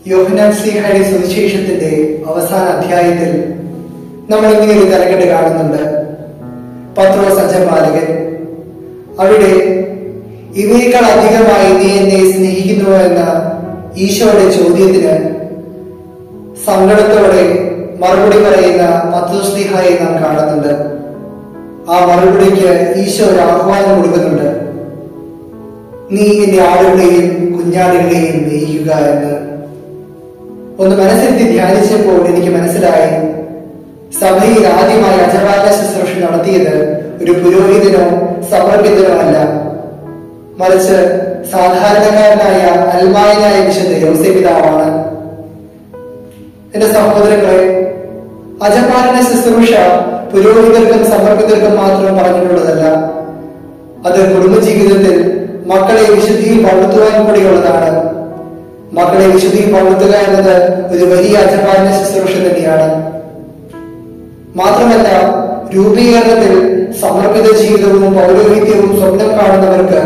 യോഹന്നാൻ ശ്ലീഹായുടെ സുവിശേഷത്തിന്റെ അവസാന അധ്യായത്തിൽ നമ്മൾ ഇങ്ങനെ ഒരു തലക്കെട്ട് കാണുന്നുണ്ട്. പത്രോസ് അജപാലകൻ. അവിടെ ഇവയേക്കാൾ അധികമായി നീ എന്നെ സ്നേഹിക്കുന്നുവോ എന്ന ഈശോയുടെ ചോദ്യത്തിന് സങ്കടത്തോടെ മറുപടി പറയുന്ന പത്രോസ് ശ്ലീഹായെ നാം കാണുന്നുണ്ട്. ആ മറുപടിക്ക് ഈശോ ഒരു ആഹ്വാനം കൊടുക്കുന്നുണ്ട്. നീ എന്റെ ആടുകളെയും കുഞ്ഞാടുകളെയും മേയ്ക്കുക എന്ന്. ഒന്ന് മനസ്സിരുത്തി ധ്യാനിച്ചപ്പോൾ എനിക്ക് മനസ്സിലായി, സഭയിൽ ആദ്യമായി അജപാലന ശുശ്രൂഷ നടത്തിയത് ഒരു പുരോഹിതനോ സമർപ്പിതനോ അല്ല, മറിച്ച് സാധാരണക്കാരനായ അൽമായനായ വിശുദ്ധ യോസേപിതാവാണ്. എന്റെ സഹോദരങ്ങളെ, അജപാലന ശുശ്രൂഷ പുരോഹിതർക്കും സമർപ്പിതർക്കും മാത്രം പറഞ്ഞിട്ടുള്ളതല്ല. അത് കുടുംബജീവിതത്തിൽ മക്കളെ വിശുദ്ധിയിൽ വളർത്തുവാൻ കൂടിയുള്ളതാണ്. മക്കളെ വിശുദ്ധിയിൽ വളർത്തുക എന്നത് ഒരു വലിയ അജപാലന ശുശ്രൂഷ തന്നെയാണ്. മാത്രമല്ല, രൂപീകരണത്തിൽ സമർപ്പിത ജീവിതവും പൗരോഹിത്യവും സ്വപ്നം കാണുന്നവർക്ക്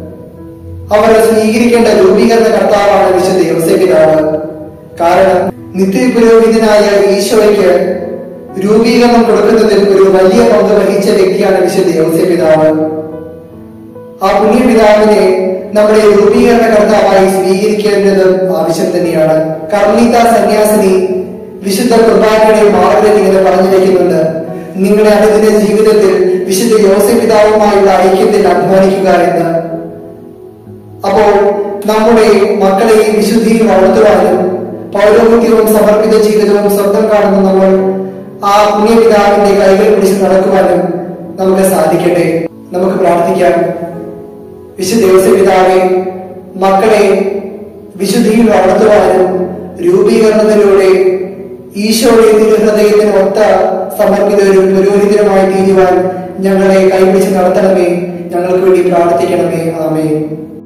അവർ സ്വീകരിക്കേണ്ട രൂപീകരണ കർത്താവാണ് വിശുദ്ധ യോസേപിതാവ്. കാരണം നിത്യപുരോഹിതനായ ഈശോയ്ക്ക് രൂപീകരണം കൊടുക്കുന്നതിൽ ഒരു വലിയ പങ്ക് വഹിച്ച വ്യക്തിയാണ് വിശുദ്ധ യോസേപിതാവ്. ആ പുണ്യപിതാവിനെ നമ്മുടെ രൂപീകരണ കർത്താവായി സ്വീകരിക്കേണ്ടത് ആവശ്യം തന്നെയാണ്. കർമ്മീത സന്യാസിനി വിശുദ്ധ കുർബാനയുടെ മാർഗ്ഗത്തിൽ ഇങ്ങനെ പറഞ്ഞു വെക്കുന്നുണ്ട്: നിങ്ങളുടെ അനുദിന ജീവിതത്തിൽ വിശുദ്ധ യോസേപിതാവുമായുള്ള ഐക്യത്തിൽ അധ്വാനിക്കുക എന്ന്. അപ്പോൾ നമ്മുടെ മക്കളെ വിശുദ്ധിയിൽ വളർത്തുവാനും പൗരോഹിത്യവും സമർപ്പിത ജീവിതവും സ്വന്തം കാണുന്ന നമ്മൾ ആ പുണ്യപിതാവിന്റെ കൈകൾ പിടിച്ച് നടക്കുവാനും നമുക്ക് സാധിക്കട്ടെ. നമുക്ക് പ്രാർത്ഥിക്കാം. വിശുദ്ധ യോസേപിതാവേ, മക്കളെ വിശുദ്ധിയിൽ വളർത്തുവാനും രൂപീകരണത്തിലൂടെ ഈശോയുടെ തിരുഹൃദയത്തിന് ഒത്ത സമർപ്പിതരും പുരോഹിതരുമായി തീരുവാൻ ഞങ്ങളെ കൈപിടിച്ച് നടത്തണമേ. ഞങ്ങൾക്ക് വേണ്ടി പ്രാർത്ഥിക്കണമേ. ആമേൻ.